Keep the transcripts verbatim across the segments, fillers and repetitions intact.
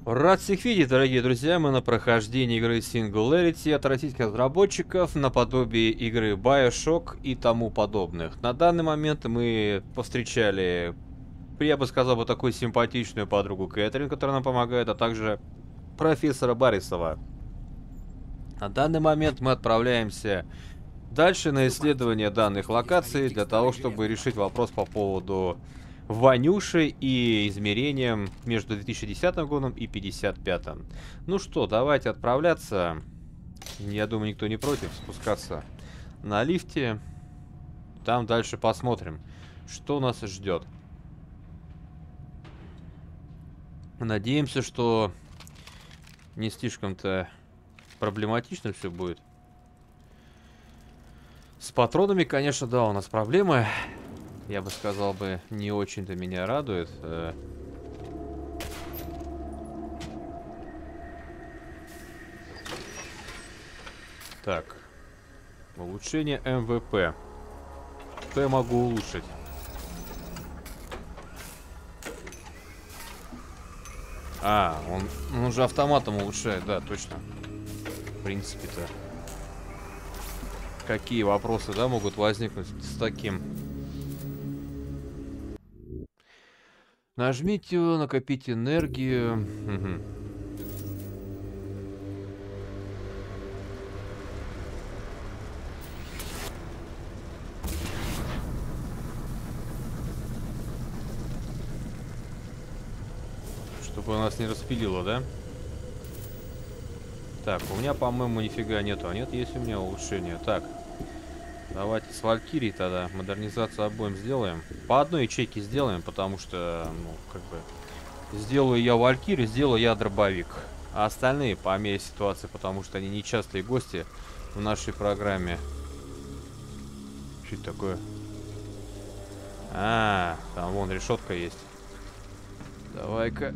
Рад всех видеть, дорогие друзья. Мы на прохождении игры Singularity от российских разработчиков, наподобие игры BioShock и тому подобных. На данный момент мы повстречали, я бы сказал, бы такую симпатичную подругу Кэтрин, которая нам помогает, а также профессора Борисова. На данный момент мы отправляемся дальше на исследование данных локаций для того, чтобы решить вопрос по поводу Ванюши и измерением между две тысячи десятым годом и пятьдесят пятым. Ну что, давайте отправляться. Я думаю, никто не против спускаться на лифте. Там дальше посмотрим, что нас ждет. Надеемся, что не слишком-то проблематично все будет. С патронами, конечно, да, у нас проблемы. Я бы сказал бы, не очень-то меня радует. Так. Улучшение эм вэ пэ. Что я могу улучшить? А, он, он уже автоматом улучшает, да, точно. В принципе-то. Какие вопросы, да, могут возникнуть с таким? Нажмите накопить энергию. Угу. Чтобы нас не распилило, да? Так, у меня, по-моему, нифига нету. А нет, есть у меня улучшение. Так. Давайте с Валькирией тогда модернизацию обоим сделаем. По одной ячейке сделаем, потому что, ну, как бы, сделаю я Валькирию, сделаю я дробовик. А остальные по мере ситуации, потому что они нечастые гости в нашей программе. Что это такое? А, там вон решетка есть. Давай-ка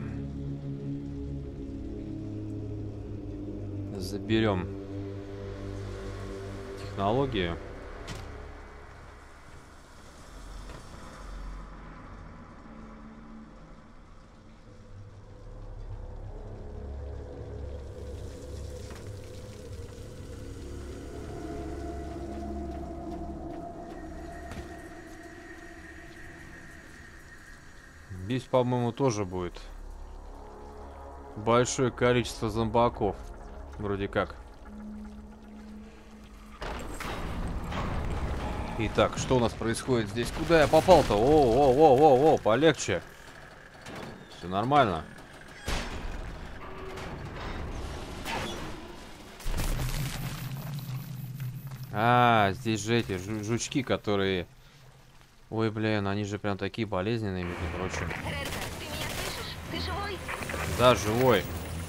заберем технологию. Здесь, по-моему, тоже будет большое количество зомбаков. Вроде как. Итак, что у нас происходит здесь? Куда я попал-то? О-о-о-о-о, полегче. Все нормально. А, здесь же эти жу жучки, которые... Ой, блин, они же прям такие болезненные, между прочим. Ренка, ты меня слышишь? Ты живой? Да, живой.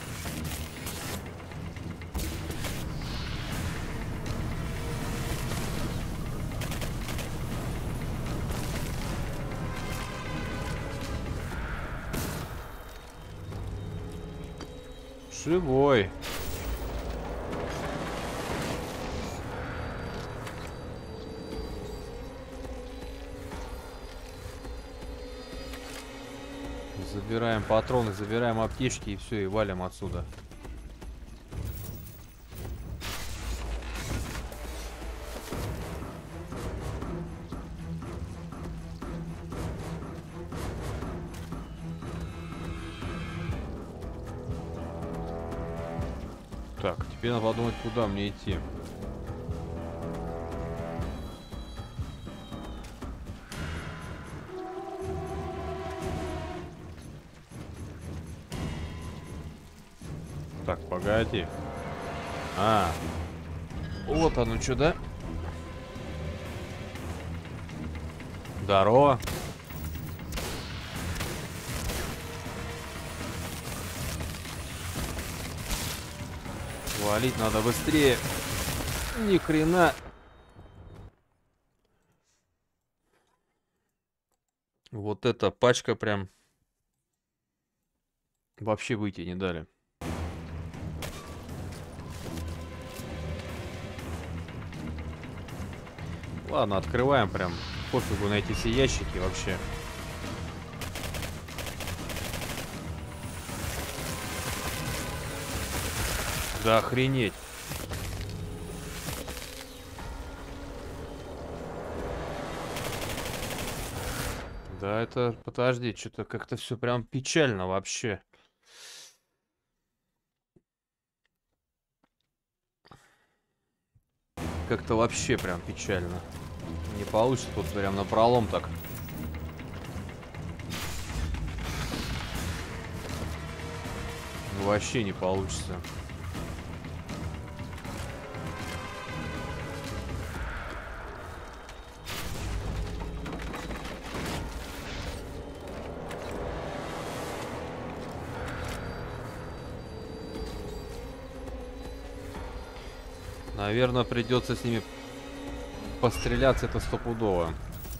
Живой. Забираем патроны, забираем аптечки и все, и валим отсюда. Так, теперь надо подумать, куда мне идти. Так, погоди. А, вот оно что, да? Здорово. Валить надо быстрее. Ни хрена. Вот эта пачка прям вообще выйти не дали. Ладно, открываем прям. Пофигу на эти все ящики вообще. Да охренеть. Да, это, подожди, что-то как-то все прям печально вообще. Как-то вообще прям печально. Не получится тут прям напролом так. Вообще не получится. Наверное, придется с ними постреляться, это стопудово.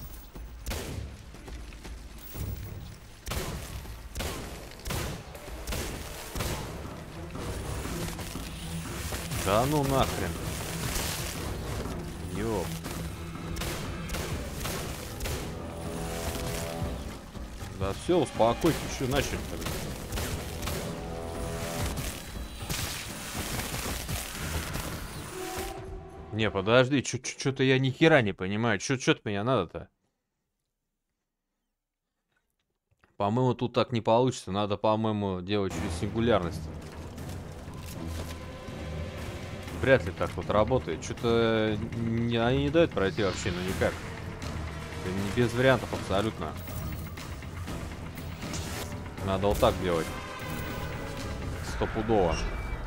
Да ну нахрен. Ёп. Да все, успокойся, что начали тогда? Не, подожди, что-то я ни хера не понимаю. Что-то меня надо-то? По-моему, тут так не получится. Надо, по-моему, делать через сингулярность. Вряд ли так вот работает. Что-то не, они не дают пройти вообще, ну никак. Это не без вариантов абсолютно. Надо вот так делать. Стопудово.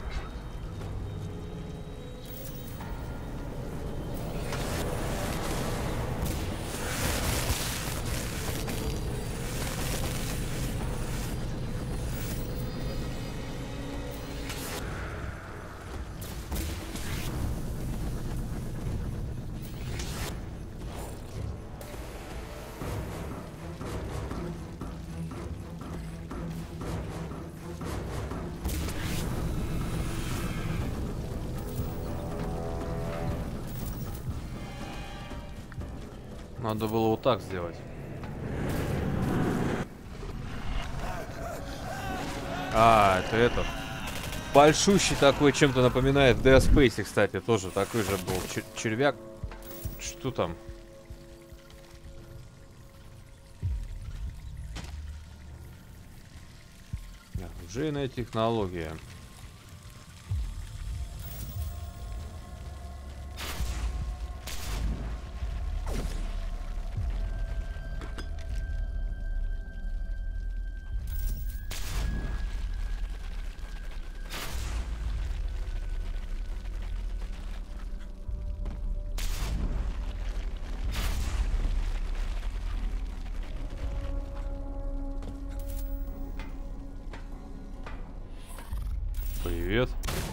Надо было вот так сделать. А, это этот. Большущий такой, чем-то напоминает Dead Space, кстати, тоже такой же был чер червяк. Что там? Оружейная технология. Привет.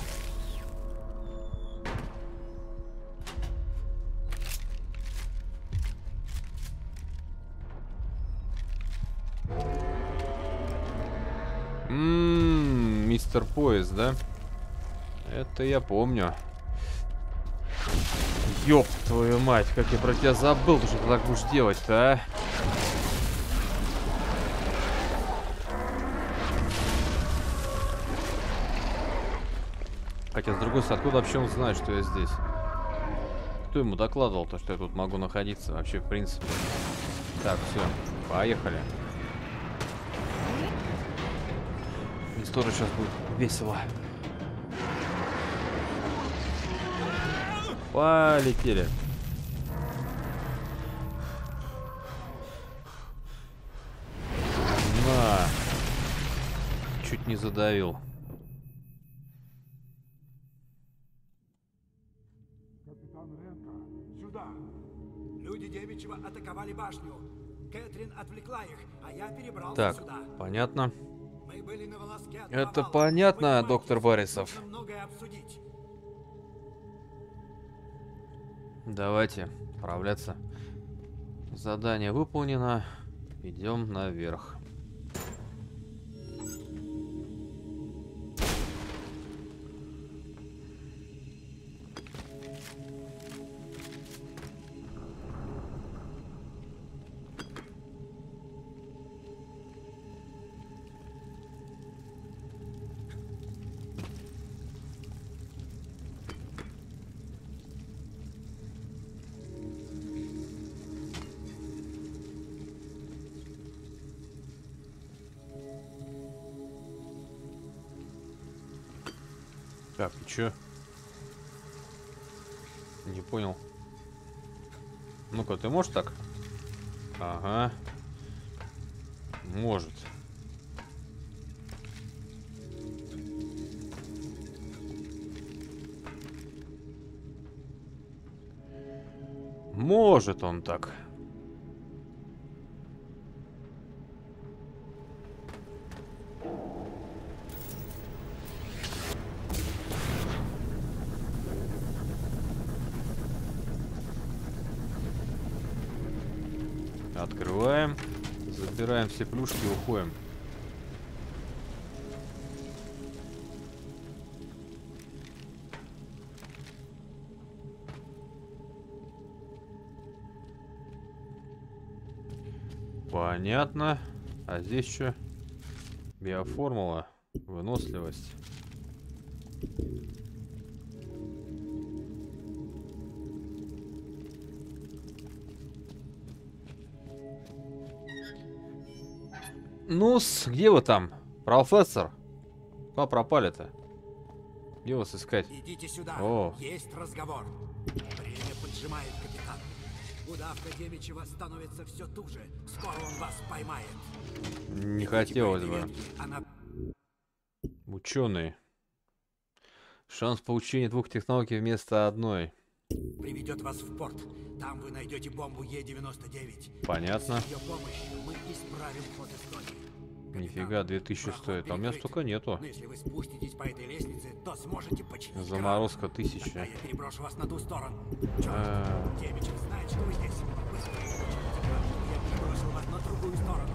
Ммм, мистер Поезд, да? Это я помню. Ёб твою мать, как я про тебя забыл, что ты так будешь делать-то, а? Хотя, с другой стороны, откуда вообще он знает, что я здесь? Кто ему докладывал-то, что я тут могу находиться вообще, в принципе? Так, все, поехали. Здесь тоже сейчас будет весело. Полетели. На. Чуть не задавил. Сюда. Люди девичьего атаковали башню. Кэтрин отвлекла их, а я перебрался Так, сюда. понятно. Мы были на волоске от Это провала. понятно, Понимаете, доктор Борисов. нужно многое обсудить. Давайте отправляться. Задание выполнено. Идем наверх. Как, ты чё? Не понял. Ну-ка, ты можешь так? Ага. Может. Может он так. Открываем. Забираем все плюшки и уходим. Понятно. А здесь что? Биоформула. Выносливость. Ну-с, где вы там? Профессор? Куда пропали-то? Где вас искать? Идите сюда. О. Есть разговор. Время поджимает, капитан. Удавка девичьего становится все туже. Скоро он вас поймает. Не хотелось бы. Она... Ученый. Шанс получения двух технологий вместо одной. Приведет вас в порт. Там вы найдете бомбу Е девяносто девять. Понятно. С ее помощью мы исправим ход истории. Нифига, две тысячи стоит. А у меня столько нету. Но если вы спуститесь по этой лестнице, то сможете починить Заморозка кран. тысяча. Тогда я переброшу вас на ту сторону. Черт, А. Девичев знает, что вы здесь. Вы сможете починить кран. Я переброшу вас на другую сторону.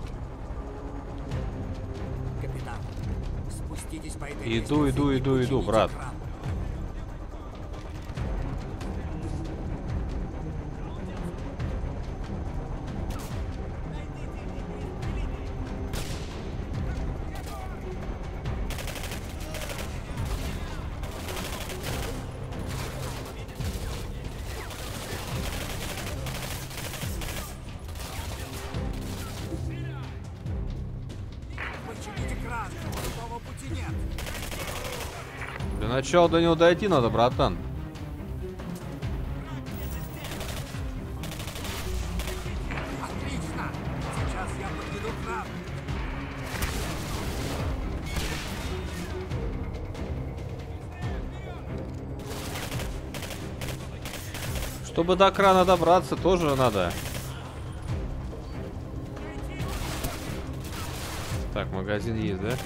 Капитан, спуститесь по этой Иду, лестнице иду, и иду, иду, почините брат. кран. Почините кран. Другого пути нет. Для начала до него дойти надо, братан. Отлично. Сейчас я подведу кран. Чтобы до крана добраться, тоже надо. Так, магазин есть, да?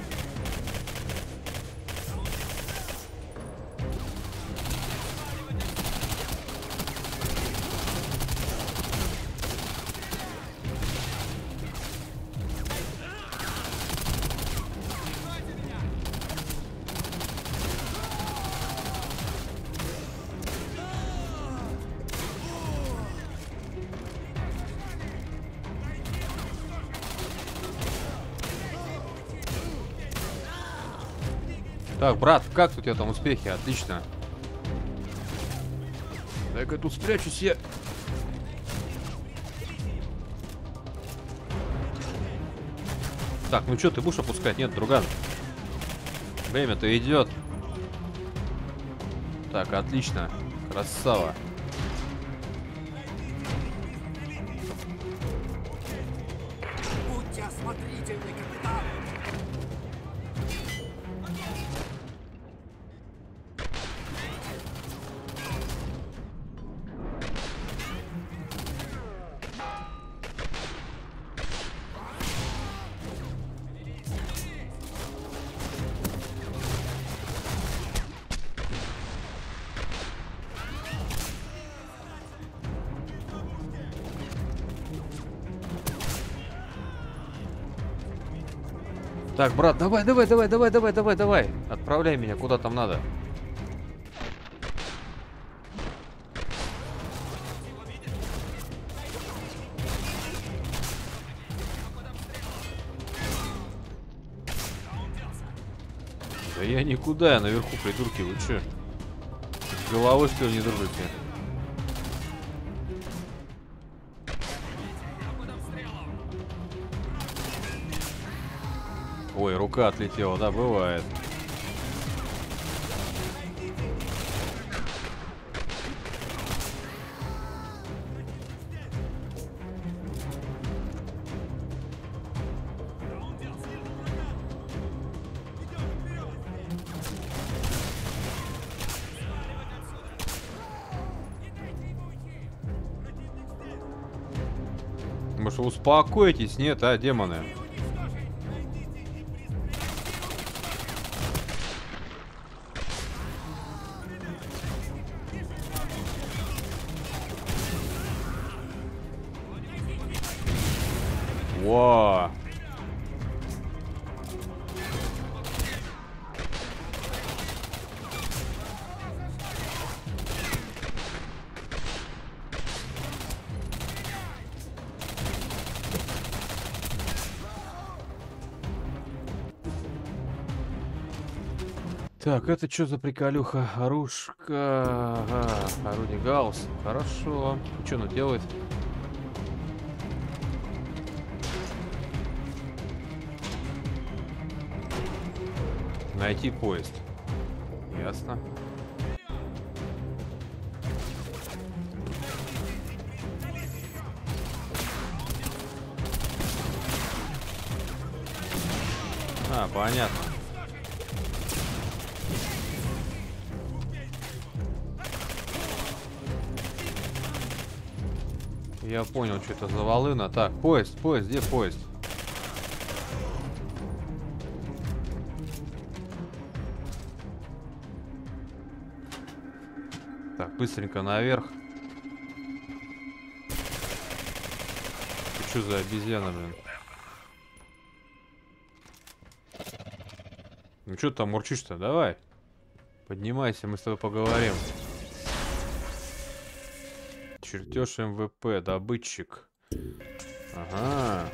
Так, брат, как у тебя там успехи? Отлично. Дай-ка тут спрячусь я. Так, ну что, ты будешь опускать? Нет, друган. Время-то идет. Так, отлично. Красава. Будьте осмотрительны, капитан. Так, брат, давай, давай, давай, давай, давай, давай, давай. Отправляй меня куда там надо. Да я никуда, я наверху, придурки, вы чё? С головой, что ли, не дружите? Ой, рука отлетела, да, бывает. Может, вы успокойтесь? Нет, а, демоны? Во! Так, это что за приколюха? Оружка. Ага, орудие Гаусс. Хорошо. Что оно делает? Найти поезд. Ясно. А, понятно. Я понял, что это за волына. Так, поезд, поезд, где поезд? Так, быстренько наверх. Ты что за обезьяна, блин? Ну что ты там мурчишь-то? Давай. Поднимайся, мы с тобой поговорим. Чертеж эм вэ пэ, добытчик. Ага.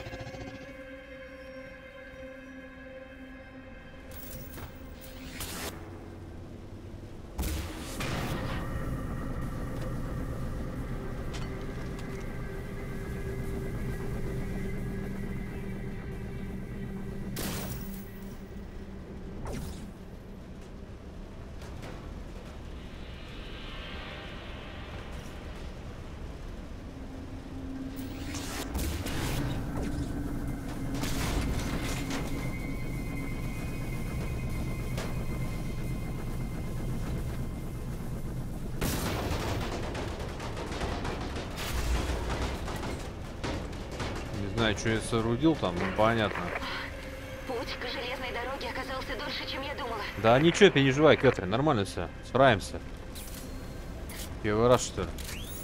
Не знаю, что я соорудил там, ну понятно. Путь к железной дороге оказался дольше, чем я думала. Да ничего, переживай, Кэтрин, нормально все. Справимся. Первый раз, что ли?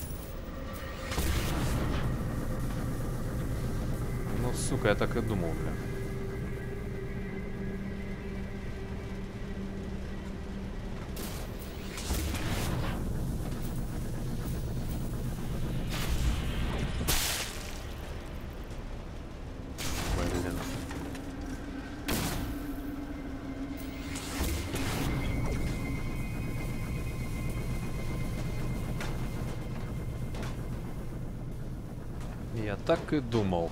Ну, сука, я так и думал, бля. Блин. Я так и думал.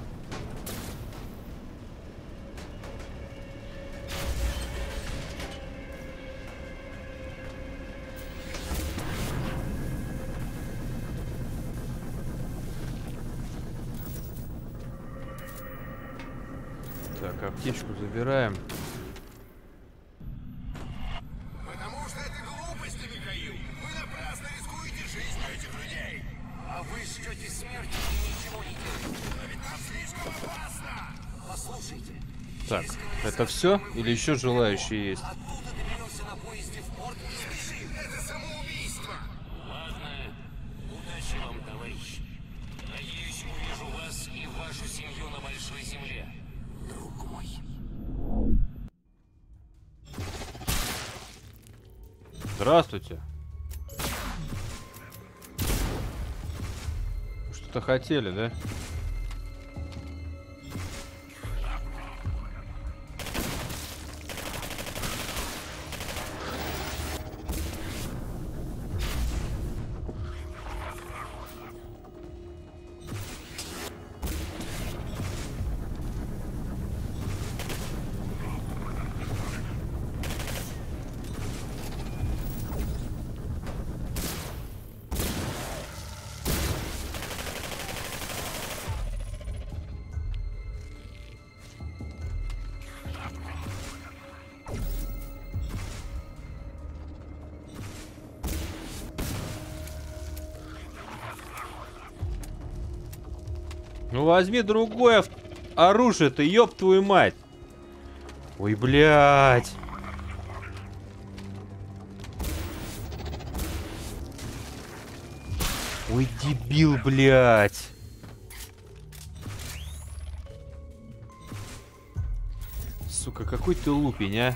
Так, аптечку забираем. Потому что это глупости, Михаил. Вы напрасно рискуете жизнью этих людей. А вы ждете смерти и ничего не делаете. Но ведь нам слишком опасно. Послушайте. Так, это все? Или еще желающие есть? Оттуда доберемся на поезде в порт и спешим. Это самоубийство. Ладно. Удачи вам, товарищ. Надеюсь, увижу вас и вашу семью на большой земле. Друг мой. Здравствуйте. Что-то хотели, да? Ну возьми другое ав- оружие, ты ёб твою мать. Ой, блядь. Ой, дебил, блядь. Сука, какой ты лупень, а?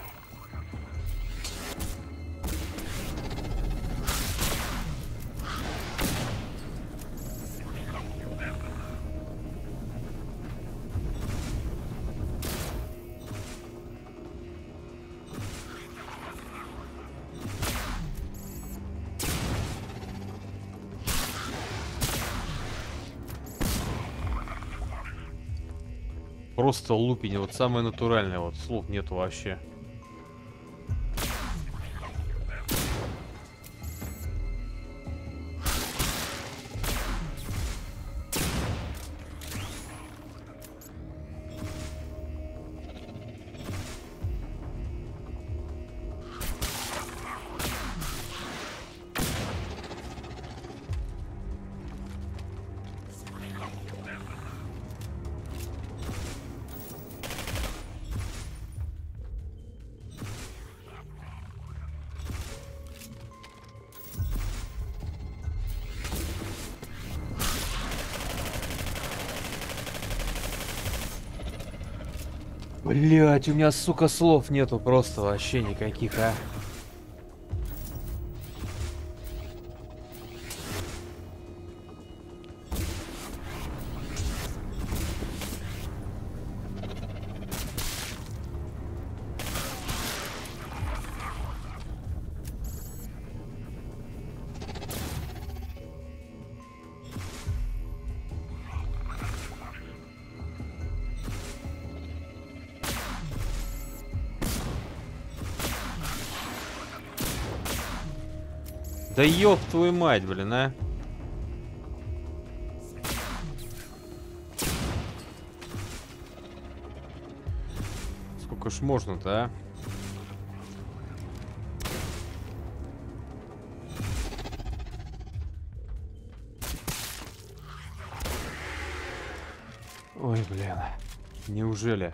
Просто лупень, вот самое натуральное, вот слов нету вообще. Блять, у меня, сука, слов нету просто вообще никаких, а. Да ёб твою мать, блин, а. Сколько ж можно-то, а? Ой, блин. Неужели?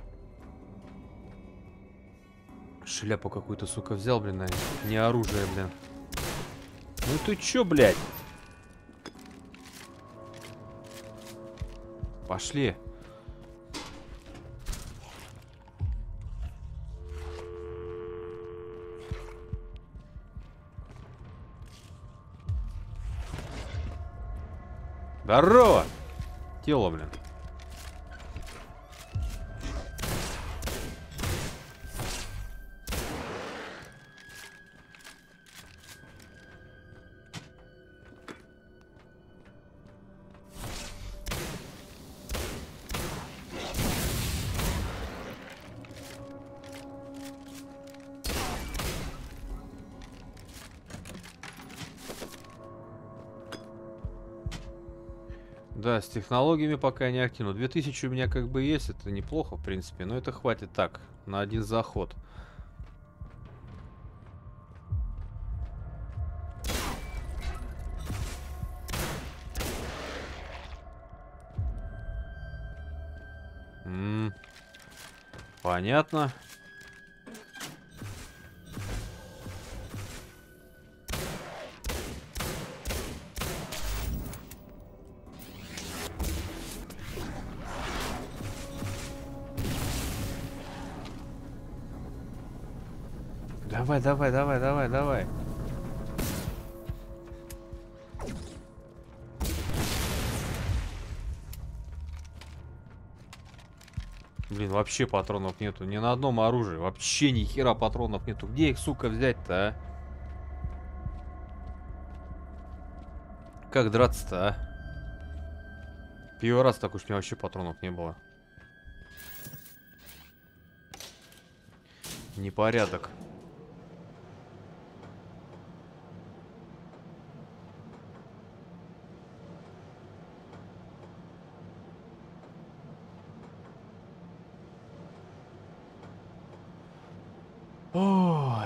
Шляпу какую-то, сука, взял, блин, а не оружие, блин. Ну ты чё, блядь? Пошли. Здорово! Тело, блин. Да, с технологиями пока не активно. две тысячи у меня как бы есть, это неплохо, в принципе, но это хватит так, на один заход. М-м, понятно. Давай, давай, давай, давай, давай. Блин, вообще патронов нету. Ни на одном оружии. Вообще ни хера патронов нету. Где их, сука, взять-то, а? Как драться-то, а? Первый раз так уж у меня вообще патронов не было. Непорядок. Ой.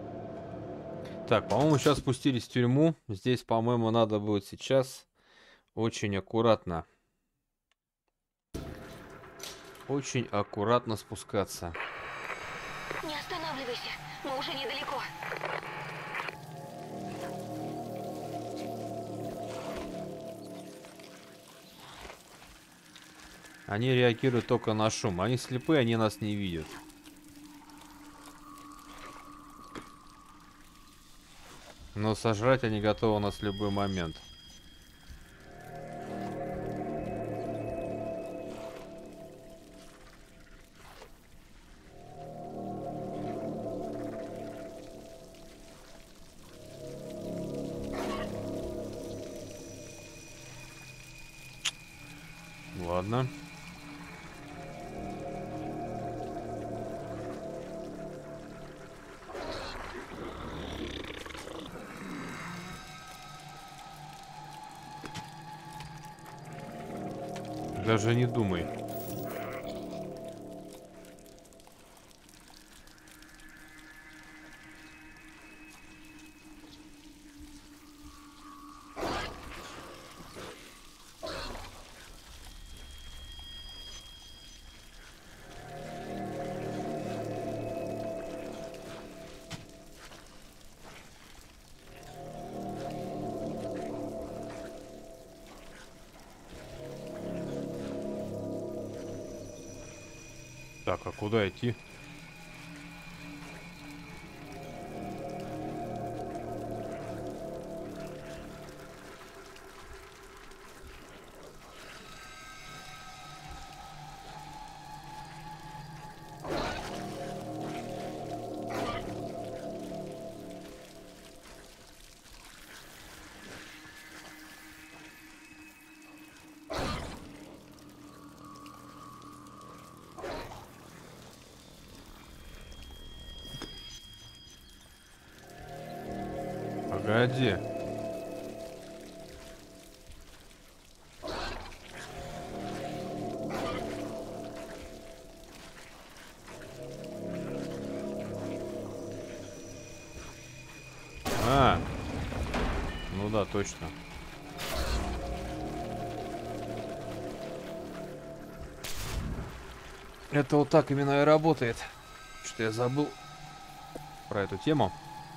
Так, по-моему, сейчас спустились в тюрьму. Здесь, по-моему, надо будет сейчас Очень аккуратно. Очень аккуратно спускаться. Не останавливайся, мы уже недалеко. Они реагируют только на шум. Они слепые, они нас не видят. Но сожрать они готовы нас в любой момент. Ладно. Даже не думай. Так, а куда идти? Погоди. А, ну да, точно. Это вот так именно и работает. Что я забыл про эту тему.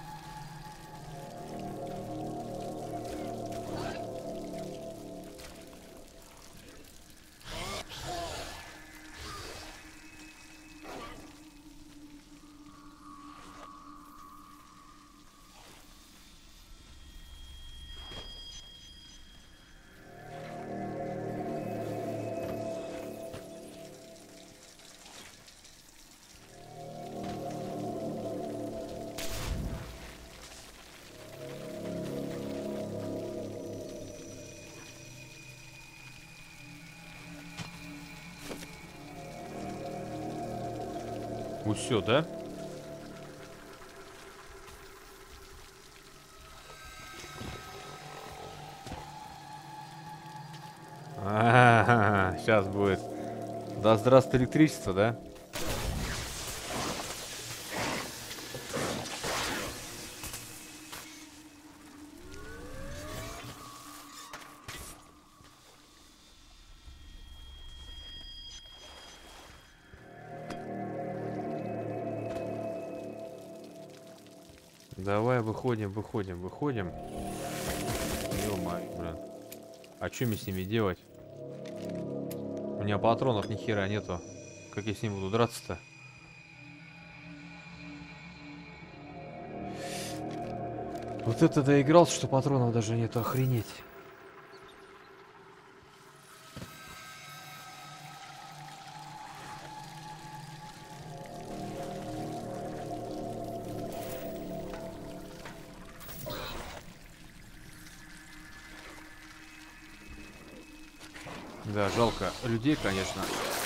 Усё, да? А, сейчас будет. Да здравствует электричество, да? Давай выходим, выходим, выходим. Ё-моё, блин. А что мне с ними делать? У меня патронов ни хера нету. Как я с ним буду драться-то? Вот это доигрался, что патронов даже нету, охренеть. Да, жалко людей, конечно.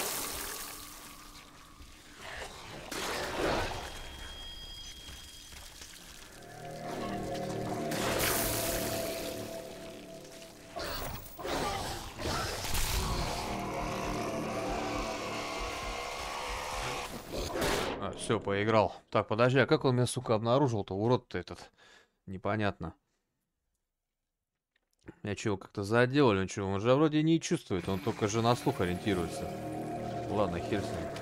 А, все, поиграл. Так, подожди, а как он меня, сука, обнаружил-то? Урод-то этот. Непонятно. Я чего, как-то задел или ничего? Он же вроде не чувствует, он только же на слух ориентируется. Ладно, хер с ним.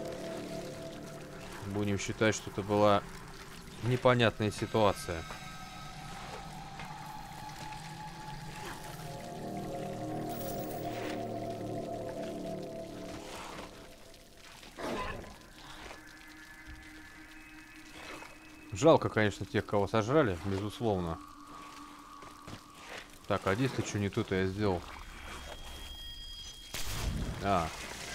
Будем считать, что это была непонятная ситуация. Жалко, конечно, тех, кого сожрали, безусловно. Так, а здесь-то что не тут я сделал? А.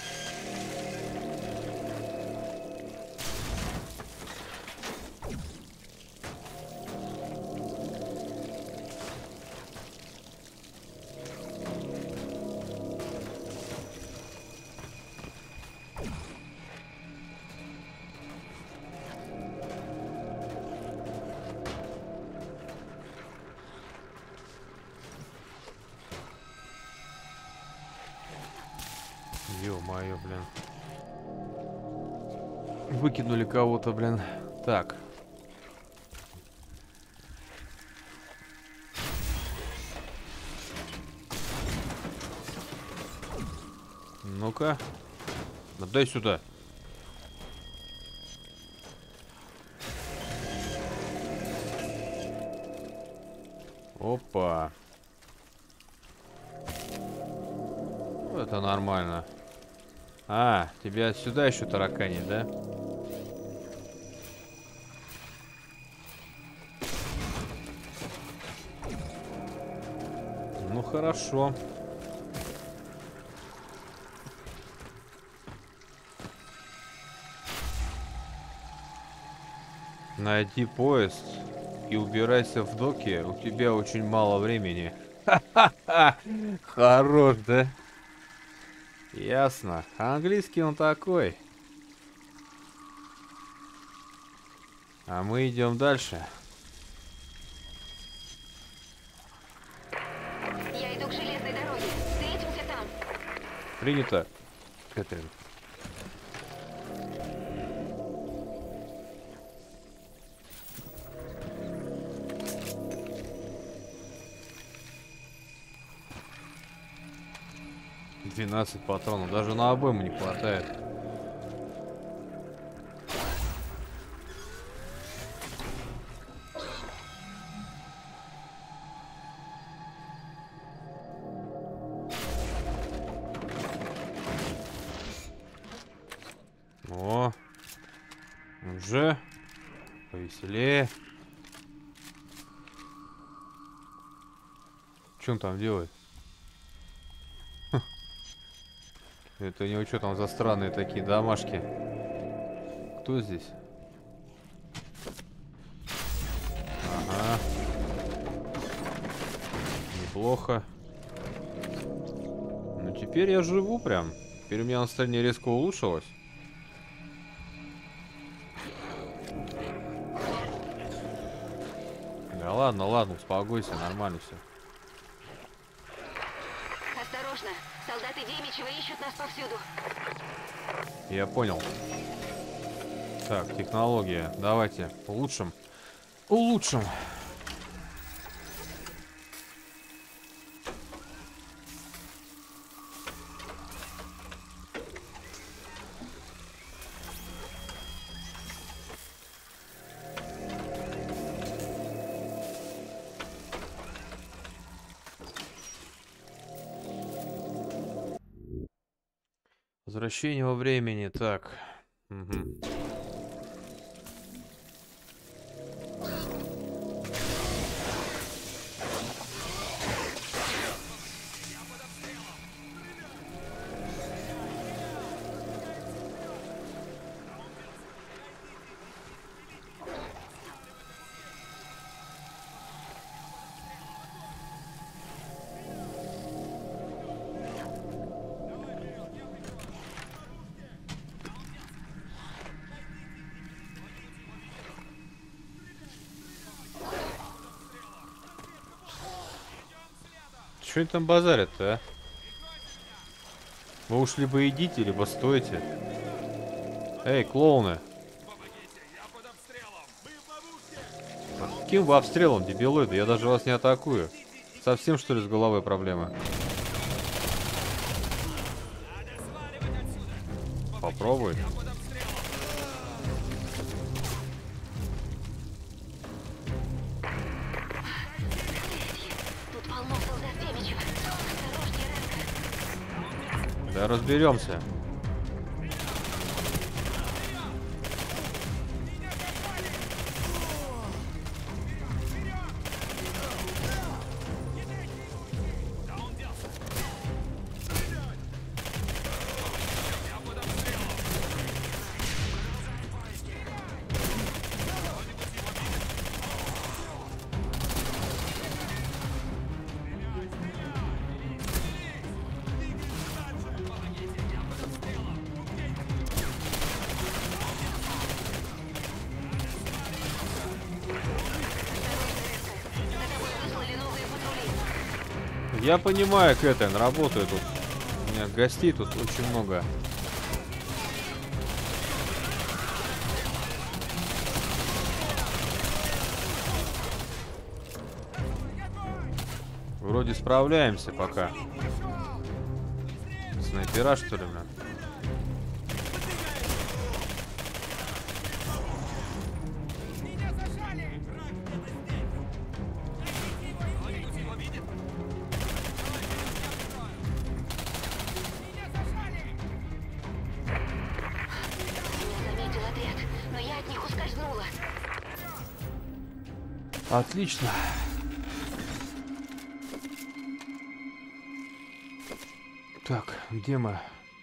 Ё-моё, блин. Выкинули кого-то, блин. Так. Ну-ка. Дай сюда. Опа. Это нормально. А, тебя сюда еще тараканит, да? Ну хорошо. Найди поезд и убирайся в доке. У тебя очень мало времени. Ха-ха-ха! Хорош, да? Ясно. Английский он такой. А мы идем дальше. Я иду к железной дороге. Встретимся там. Принято, Кэтрин. двенадцать патронов. Даже на обойму не хватает. О, уже повеселее. Что он там делает? Это у него что там за странные такие домашки? Кто здесь? Ага. Неплохо. Ну теперь я живу прям. Теперь у меня настроение резко улучшилось. Да ладно, ладно, успокойся, нормально все. Осторожно. Солдаты Демичева ищут нас повсюду. Я понял. Так, технология. Давайте улучшим. Улучшим. Возвращение во времени. Так. Угу. Что они там базарят-то, а? Вы уж либо идите, либо стойте. Эй, клоуны! Каким вы обстрелом, дебилоиды? Я даже вас не атакую. Совсем, что ли, с головой проблемы? Попробуй. Тут полно солдат Демичева. Осторожнее, Ренко. Да разберемся. Я понимаю, Кэтрин, работаю тут. У меня гостей тут очень много. Вроде справляемся пока. Снайпера, что ли, бля? Заметил отряд, но я от них ускользнула. Отлично. Так, где мы?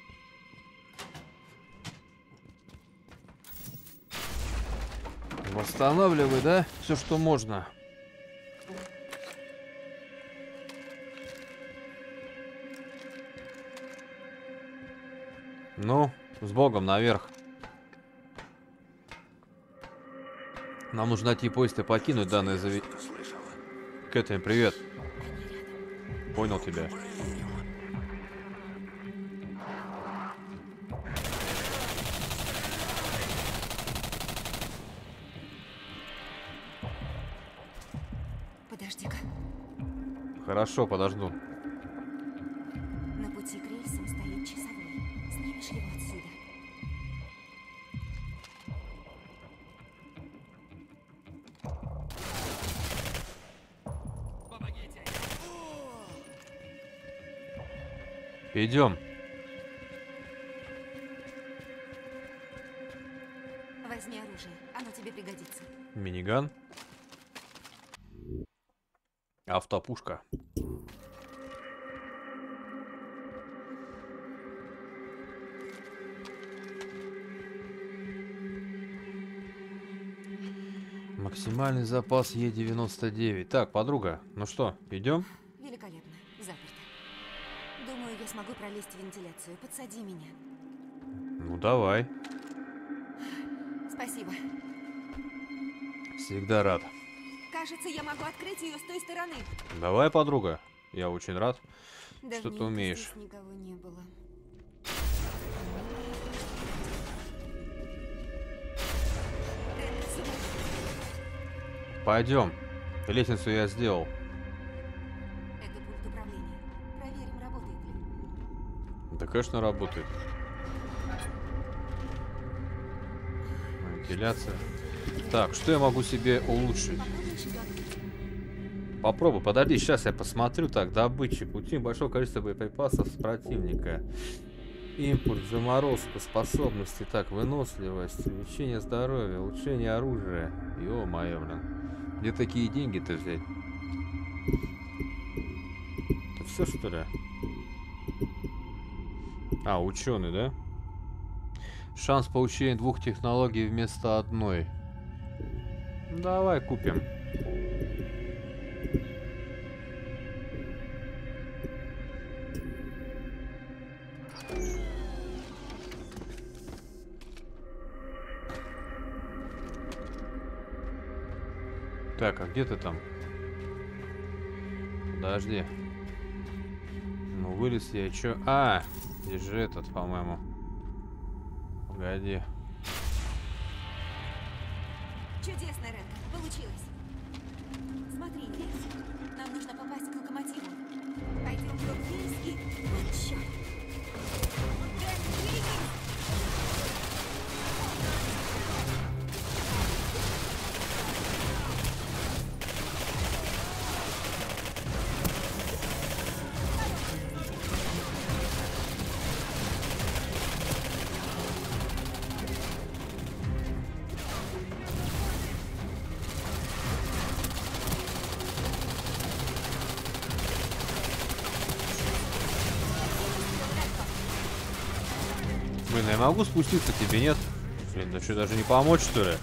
Восстанавливай, да? Все, что можно. Ну, с Богом наверх. Нам нужно найти поезд и покинуть данное заведение. Кэтрин, привет. Понял тебя. Подожди-ка. Хорошо, подожду. На пути к рельсам стоит часовой. Снимешь его отсюда. Идем. Возьми оружие. Оно тебе пригодится. Миниган. Автопушка. Максимальный запас Е девяносто девять. Так, подруга, ну что, идем? Великолепно. Заперто. Думаю, я смогу пролезть в вентиляцию. Подсади меня. Ну давай. Спасибо. Всегда рад. Кажется, я могу открыть ее с той стороны. Давай, подруга. Я очень рад, что ты Давненько умеешь. здесь никого не было. Пойдем. Лестницу я сделал. Это пульт управления. Проверим, работает ли. Да, конечно, работает. Вентиляция. Так, что я могу себе улучшить? Попробуй щиток. Попробуй, подожди, сейчас я посмотрю. Так, добычи пути, большое количество боеприпасов с противника. Импульс, заморозка, способности, так, выносливость, увеличение здоровья, улучшение оружия. Ё-моё, блин. Где такие деньги-то взять? Это все, что ли? А, ученый, да? Шанс получения двух технологий вместо одной. Давай купим. Так, а где ты там? Подожди. Ну, вылез я, и чё? А, здесь же этот, по-моему. Погоди. Чудесно, Ренко. Получилось. Смотри, здесь. Нам нужно попасть к локомотиву. Блин, я могу спуститься к тебе, нет? Блин, да что, даже не помочь, что ли?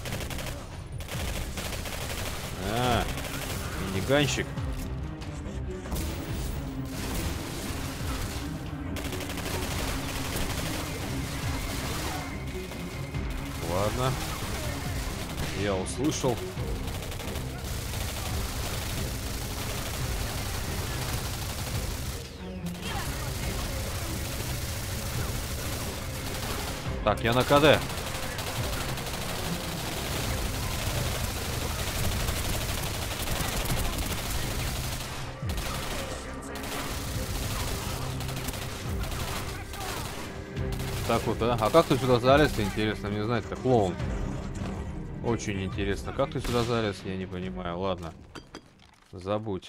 А, миниганщик. Ладно. Я услышал. Так, я на КД. Так вот, а? А как ты сюда залез, интересно, мне знать, как клоун. Очень интересно. Как ты сюда залез, я не понимаю. Ладно. Забудь.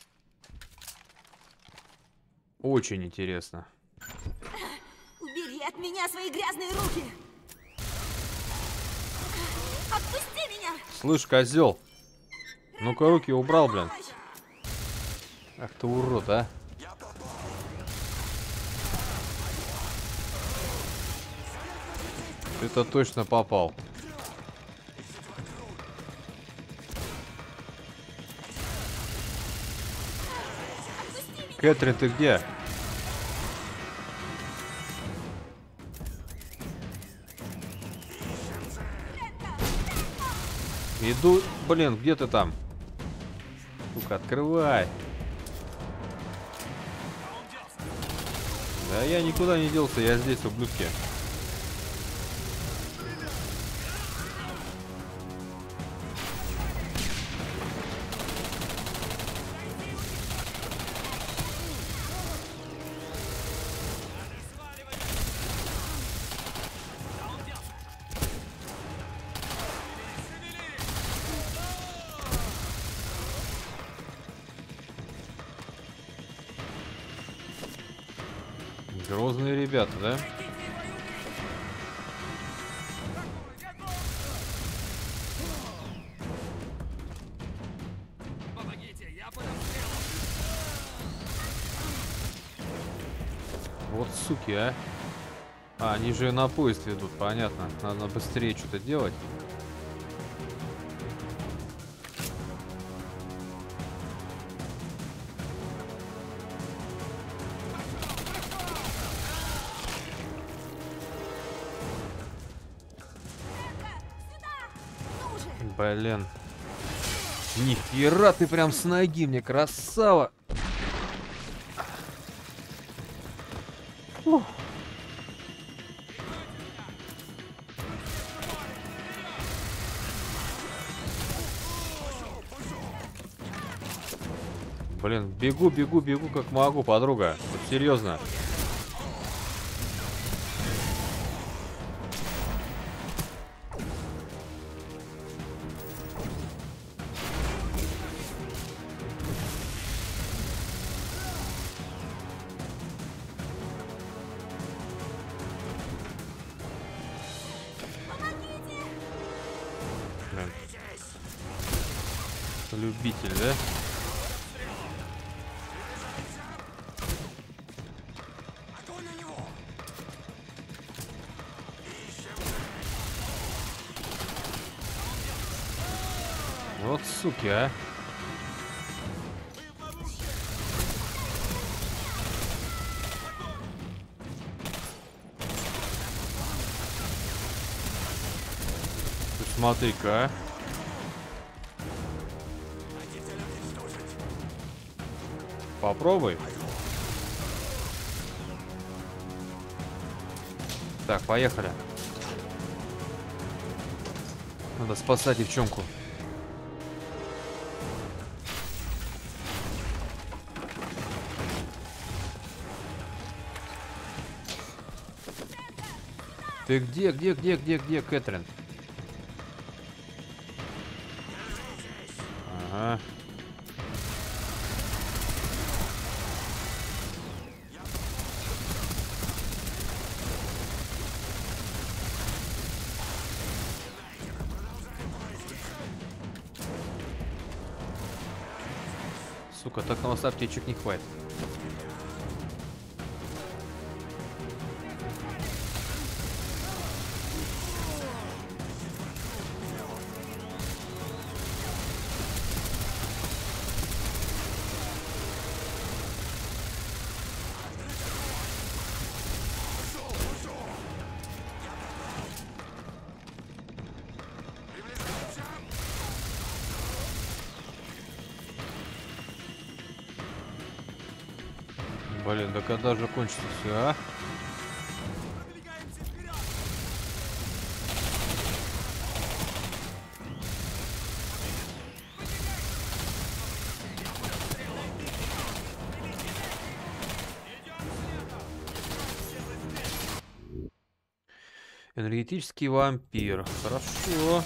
Очень интересно. Убери от меня свои грязные руки! Отпусти меня! Слышь, козел. Ну-ка, руки убрал, блин. Ах ты урод, а. Ты-то точно попал. Кэтрин, ты где? Иду, блин, где ты там? Сука, открывай. Да я никуда не делся, я здесь, ублюдки. Грозные ребята, да? Вот суки, а. А, они же на поезд ведут, понятно. Надо быстрее что-то делать. Блин. Нихера ты прям с ноги мне, красава. Фух. Блин, бегу, бегу, бегу как могу, подруга. Вот серьезно. Блин. Любитель, да? Вот суки, а. Ты смотри-ка, а. Попробуй. Так, поехали. Надо спасать девчонку. Ты где, где, где, где, где, Кэтрин? Ага. Сука, так на вас аптечек не хватит. Блин, да когда же кончится все, а? Энергетический вампир. Хорошо.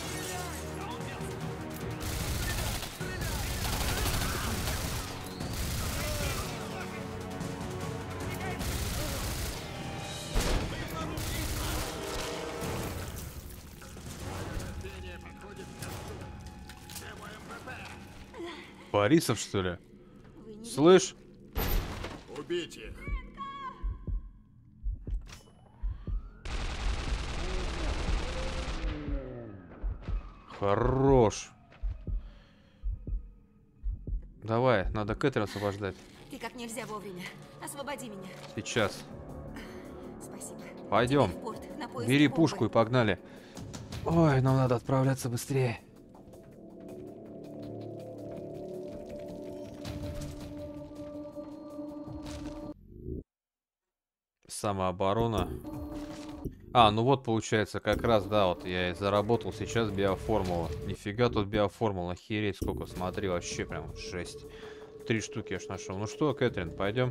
Борисов, что ли? Слышь? Убить их. Хорош. Давай, надо Кэтрин освобождать. Ты как нельзя вовремя. Освободи меня. Сейчас. Спасибо. Пойдем. Теперь в порт, на поиски Бери бомбы. пушку и погнали. Ой, нам надо отправляться быстрее. Самооборона. А, ну вот получается, как раз, да, вот я и заработал сейчас биоформулу. Нифига тут биоформула, охереть, сколько, смотри, вообще прям жесть. Три штуки я ж нашел. Ну что, Кэтрин, пойдем?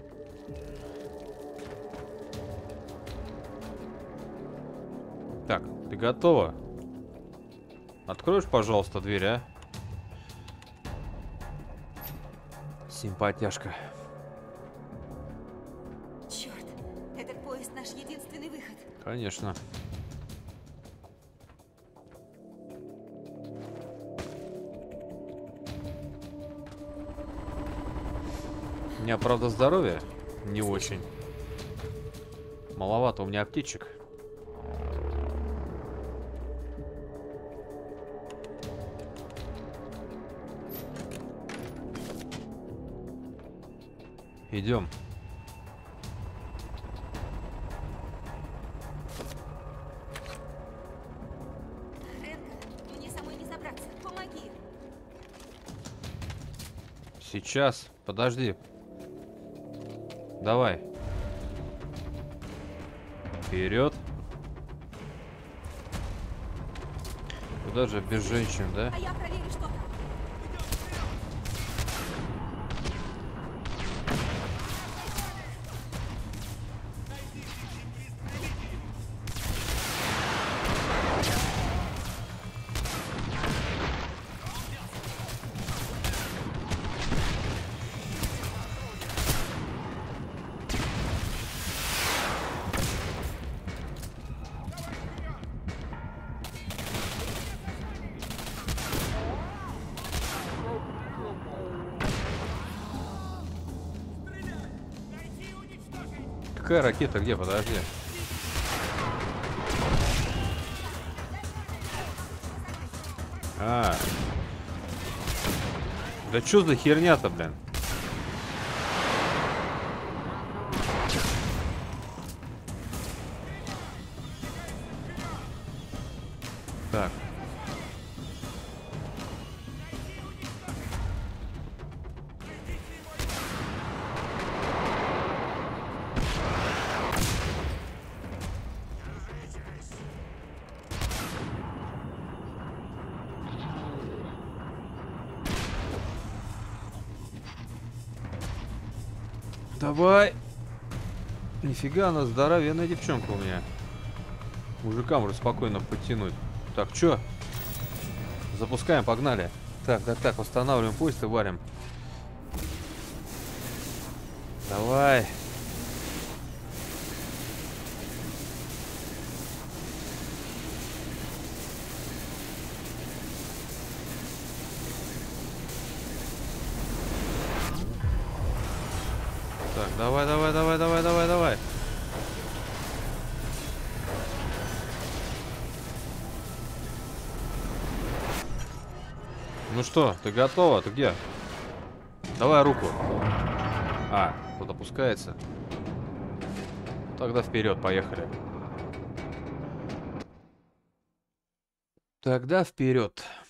Так, ты готова? Откроешь, пожалуйста, дверь, а? Симпатяшка. Черт, этот поезд наш единственный выход. Конечно. У меня, правда, здоровье не очень. Маловато у меня аптечек. Идем. Энка, мне самой не забраться. Помоги. Сейчас, подожди. Давай. Вперед. Куда же без женщин, да? А я проверю, что там. Какая ракета? Где? Подожди. А. Да чё за херня-то, блин? Так. Давай. Нифига, она здоровенная девчонка у меня. Мужикам уже спокойно подтянуть. Так, чё? Запускаем, погнали. Так, так, так, устанавливаем поезд и варим. Давай. Так, давай, давай, давай, давай, давай, давай. Ну что, ты готова? Ты где? Давай руку. А, тут опускается. Тогда вперед, поехали. Тогда вперед.